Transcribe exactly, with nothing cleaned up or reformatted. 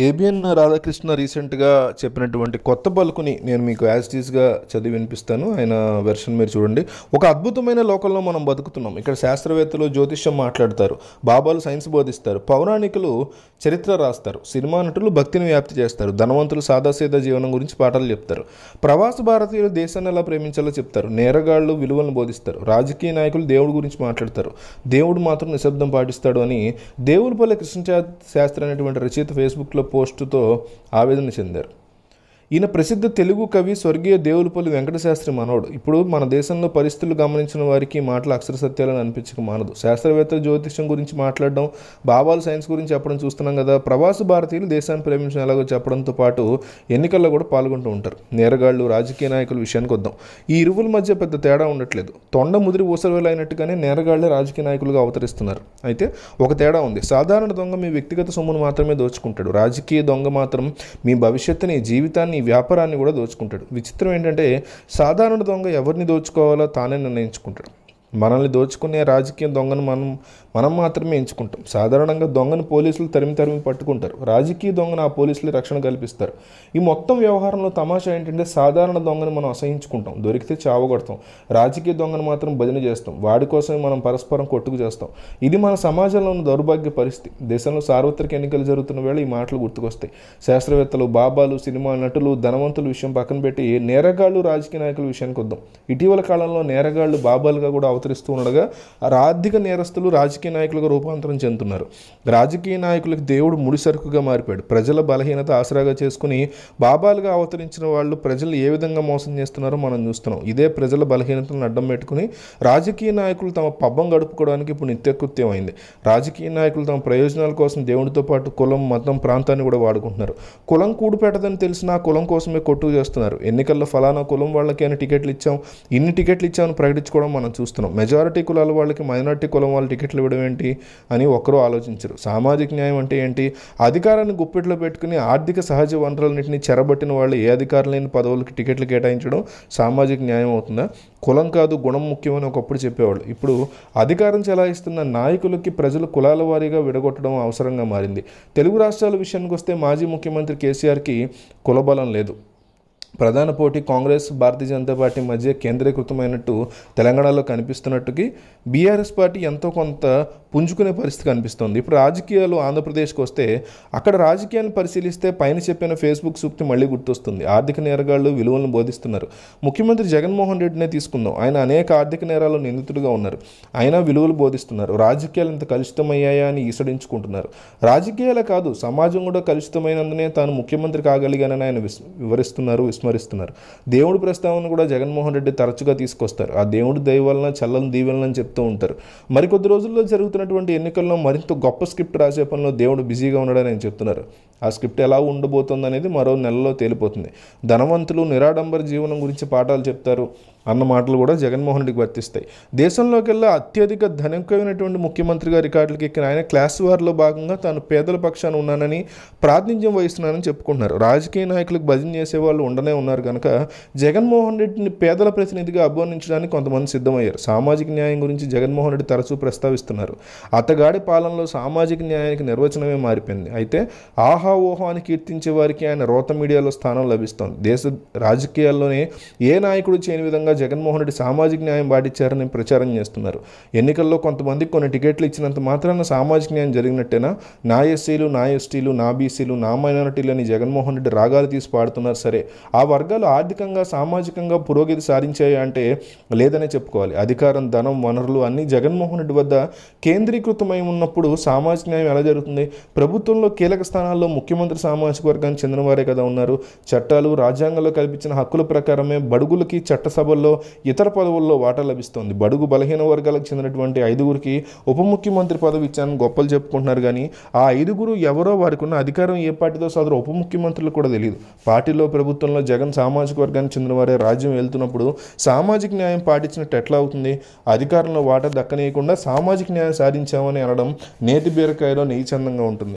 ABN Radhakrishna రీసెంట్గా చెప్పినటువంటి కొత్త పలుకుని నేను మీకు యాజ్ టీజ్గా చదివి వినిపిస్తాను. ఆయన వెర్షన్ మీరు చూడండి. ఒక అద్భుతమైన లోకంలో మనం బతుకుతున్నాం. ఇక్కడ శాస్త్రవేత్తలు జ్యోతిష్యం మాట్లాడతారు, బాబాలు సైన్స్ బోధిస్తారు, పౌరాణికులు చరిత్ర రాస్తారు, సినిమా నటులు భక్తిని వ్యాప్తి చేస్తారు, ధనవంతులు సాదాసీదా జీవనం గురించి పాఠాలు చెప్తారు, ప్రవాస భారతీయులు దేశాన్ని ఎలా ప్రేమించాలో చెప్తారు, నేరగాళ్లు విలువలను బోధిస్తారు, రాజకీయ నాయకులు దేవుడి గురించి మాట్లాడతారు, దేవుడు మాత్రం నిశ్శబ్దం పాటిస్తాడు అని దేవులపల్లి కృష్ణ శాస్త్రి అనేటువంటి రచయిత ఫేస్బుక్లో పోస్టుతో ఆవేదన చెందారు. ఈయన ప్రసిద్ధ తెలుగు కవి స్వర్గీయ దేవులపల్లి వెంకటశాస్త్రి మనోడు. ఇప్పుడు మన దేశంలో పరిస్థితులు గమనించిన వారికి మాటలు అక్షర సత్యాలను అనిపించక మానదు. శాస్త్రవేత్తలు జ్యోతిష్యం గురించి మాట్లాడడం, బాబాలు సైన్స్ గురించి చెప్పడం చూస్తున్నాం కదా. ప్రవాస భారతీయులు దేశాన్ని ప్రేమించడం ఎలాగో చెప్పడంతో పాటు ఎన్నికల్లో కూడా పాల్గొంటూ ఉంటారు. నేరగాళ్లు, రాజకీయ నాయకుల విషయానికి వద్దాం. ఈ ఇరువుల మధ్య పెద్ద తేడా ఉండట్లేదు. తొండ ముదిరి ఊసరవేలైనట్టుగానే నేరగాళ్లే రాజకీయ నాయకులుగా అవతరిస్తున్నారు. అయితే ఒక తేడా ఉంది. సాధారణ దొంగ మీ వ్యక్తిగత సొమ్మును మాత్రమే దోచుకుంటాడు. రాజకీయ దొంగ మాత్రం మీ భవిష్యత్తుని, జీవితాన్ని, వ్యాపారాన్ని కూడా దోచుకుంటాడు. విచిత్రం ఏంటంటే సాధారణ దొంగ ఎవరిని దోచుకోవాలో తానే నిర్ణయించుకుంటాడు. మనల్ని దోచుకునే రాజకీయ దొంగను మనం మనం మాత్రమే ఎంచుకుంటాం. సాధారణంగా దొంగను పోలీసులు తరిమి తరిమి పట్టుకుంటారు. రాజకీయ దొంగను ఆ పోలీసులు రక్షణ కల్పిస్తారు. ఈ మొత్తం వ్యవహారంలో తమాషా ఏంటంటే సాధారణ దొంగను మనం అసహించుకుంటాం, దొరికితే చావగొడతాం. రాజకీయ దొంగను మాత్రం భజన చేస్తాం. వాడి కోసమే మనం పరస్పరం కొట్టుకు చేస్తాం. ఇది మన సమాజంలో ఉన్న దౌర్భాగ్య పరిస్థితి. దేశంలో సార్వత్రిక ఎన్నికలు జరుగుతున్న వేళ ఈ మాటలు గుర్తుకొస్తాయి. శాస్త్రవేత్తలు, బాబాలు, సినిమా నటులు, ధనవంతుల విషయం పక్కన పెట్టి నేరగాళ్లు, రాజకీయ నాయకుల విషయానికి వద్దాం. ఇటీవల కాలంలో నేరగాళ్లు బాబాలుగా కూడా అవతరిస్తూ ఉండగా ఆర్థిక నేరస్తులు రాజకీయ నాయకులుగా రూపాంతరం చెందుతున్నారు. రాజకీయ నాయకులకు దేవుడు ముడిసరుకుగా మారిపోయాడు. ప్రజల బలహీనత ఆసరాగా చేసుకుని బాబాలుగా అవతరించిన వాళ్ళు ప్రజలు ఏ విధంగా మోసం చేస్తున్నారో మనం చూస్తున్నాం. ఇదే ప్రజల బలహీనతలను అడ్డం పెట్టుకుని రాజకీయ నాయకులు తమ పబ్బం గడుపుకోవడానికి ఇప్పుడు నిత్యకృత్యం అయింది. రాజకీయ నాయకులు తమ ప్రయోజనాల కోసం దేవుడితో పాటు కులం, మతం, ప్రాంతాన్ని కూడా వాడుకుంటున్నారు. కులం కూడు పెట్టదని తెలిసినా కులం కోసమే కొట్టు చేస్తున్నారు. ఎన్నికల్లో ఫలానా కులం వాళ్ళకి అని టికెట్లు ఇచ్చాం, ఇన్ని టికెట్లు ఇచ్చామని ప్రకటించుకోవడం మనం చూస్తున్నాం. మెజారిటీ కులాల వాళ్ళకి మైనారిటీ కులం వాళ్ళు టికెట్లు ఇవ్వడం ఏంటి అని ఒక్కరూ ఆలోచించరు. సామాజిక న్యాయం అంటే ఏంటి? అధికారాన్ని గుప్పెట్లో పెట్టుకుని ఆర్థిక సహజ వనరులన్నింటినీ చెరబట్టిన వాళ్ళు ఏ అధికారం లేని పదవులకు టికెట్లు కేటాయించడం సామాజిక న్యాయం అవుతుందా? కులం కాదు గుణం ముఖ్యమని ఒకప్పుడు చెప్పేవాళ్ళు. ఇప్పుడు అధికారం చెలాయిస్తున్న నాయకులకి ప్రజలు కులాల వారీగా విడగొట్టడం అవసరంగా మారింది. తెలుగు రాష్ట్రాల విషయానికి వస్తే మాజీ ముఖ్యమంత్రి కేసీఆర్కి కులబలం లేదు. ప్రధాన పోటీ కాంగ్రెస్, భారతీయ జనతా పార్టీ మధ్య కేంద్రీకృతమైనట్టు తెలంగాణలో కనిపిస్తున్నట్టుకి బీఆర్ఎస్ పార్టీ ఎంతో కొంత పుంజుకునే పరిస్థితి కనిపిస్తుంది. ఇప్పుడు రాజకీయాలు ఆంధ్రప్రదేశ్కి వస్తే అక్కడ రాజకీయాలను పరిశీలిస్తే పైన చెప్పిన ఫేస్బుక్ సూక్తి మళ్ళీ గుర్తొస్తుంది. ఆర్థిక నేరగాళ్లు విలువలను బోధిస్తున్నారు. ముఖ్యమంత్రి జగన్మోహన్ రెడ్డినే తీసుకుందాం. ఆయన అనేక ఆర్థిక నేరాల్లో నిందితుడిగా ఉన్నారు. ఆయన విలువలు బోధిస్తున్నారు. రాజకీయాలు ఇంత కలుషితమయ్యాయా అని ఈసడించుకుంటున్నారు. రాజకీయాలే కాదు, సమాజం కూడా కలుషితమైనందునే తాను ముఖ్యమంత్రి కాగలిగానని ఆయన విస్ వివరిస్తున్నారు విస్మరిస్తున్నారు. దేవుడి ప్రస్తావన కూడా జగన్మోహన్ రెడ్డి తరచుగా తీసుకొస్తారు. ఆ దేవుడి దయ వలన చల్లని దీవెనలని చెప్తూ ఉంటారు. మరికొద్ది రోజుల్లో జరుగుతున్నటువంటి ఎన్నికల్లో మరింత గొప్ప స్క్రిప్ట్ రాసే పనిలో దేవుడు బిజీగా ఉన్నాడని ఆయన చెప్తున్నారు. ఆ స్క్రిప్ట్ ఎలా ఉండబోతుంది అనేది మరో నెలలో తేలిపోతుంది. ధనవంతులు నిరాడంబర జీవనం గురించి పాఠాలు చెప్తారు అన్న మాటలు కూడా జగన్మోహన్ రెడ్డికి వర్తిస్తాయి. దేశంలోకెల్లా అత్యధిక ధనికమైనటువంటి ముఖ్యమంత్రిగా రికార్డులకి ఎక్కిన ఆయన క్లాస్ వార్లో భాగంగా తాను పేదల పక్షాన ఉన్నానని, ప్రాతినిధ్యం వహిస్తున్నానని చెప్పుకుంటున్నారు. రాజకీయ నాయకులకు భజన చేసేవాళ్ళు ఉండనే ఉన్నారు కనుక జగన్మోహన్ రెడ్డిని పేదల ప్రతినిధిగా అభివర్ణించడానికి కొంతమంది సిద్ధమయ్యారు. సామాజిక న్యాయం గురించి జగన్మోహన్ రెడ్డి తరచూ ప్రస్తావిస్తున్నారు. అతగాడి పాలనలో సామాజిక న్యాయానికి నిర్వచనమే మారిపోయింది. అయితే ఆహా ఓహో అని కీర్తించే వారికి ఆయన రోత మీడియాలో స్థానం లభిస్తోంది. దేశ రాజకీయాల్లోనే ఏ నాయకుడు చేయని విధంగా జగన్మోహన్ రెడ్డి సామాజిక న్యాయం పాటించారని ప్రచారం చేస్తున్నారు. ఎన్నికల్లో కొంతమందికి కొన్ని టికెట్లు ఇచ్చినంత మాత్రాన సామాజిక న్యాయం జరిగినట్టేనా? నా ఎస్సీలు, నా ఎస్టీలు, నా బీసీలు, నా మైనారిటీలు అని జగన్మోహన్ రెడ్డి రాగాలు తీసి పాడుతున్నారు. సరే, ఆ వర్గాలు ఆర్థికంగా, సామాజికంగా పురోగతి సాధించాయి అంటే లేదనే చెప్పుకోవాలి. అధికారం, ధనం, వనరులు అన్నీ జగన్మోహన్ రెడ్డి వద్ద కేంద్రీకృతమై ఉన్నప్పుడు సామాజిక న్యాయం ఎలా జరుగుతుంది? ప్రభుత్వంలో కీలక స్థానాల్లో ముఖ్యమంత్రి సామాజిక వర్గానికి చెందిన వారే కదా ఉన్నారు. చట్టాలు, రాజ్యాంగంలో కల్పించిన హక్కుల ప్రకారమే బడుగులకి చట్టసభల్లో, ఇతర పదవుల్లో వాటా లభిస్తోంది. బడుగు బలహీన వర్గాలకు చెందినటువంటి ఐదుగురికి ఉప ముఖ్యమంత్రి పదవి ఇచ్చానని గొప్పలు చెప్పుకుంటున్నారు. కానీ ఆ ఐదుగురు ఎవరో, వారికి ఉన్న అధికారం ఏ పార్టీతో సదరు ఉప ముఖ్యమంత్రులు కూడా తెలియదు. పార్టీలో, ప్రభుత్వంలో జగన్ సామాజిక వర్గానికి చెందిన వారే రాజ్యం వెళ్తున్నప్పుడు సామాజిక న్యాయం పాటించినట్టు ఎట్లా అవుతుంది? అధికారంలో వాటా దక్కనీయకుండా సామాజిక న్యాయం సాధించామని అనడం నేతి బీరకాయలో నెయ్యి చందంగా ఉంటుంది.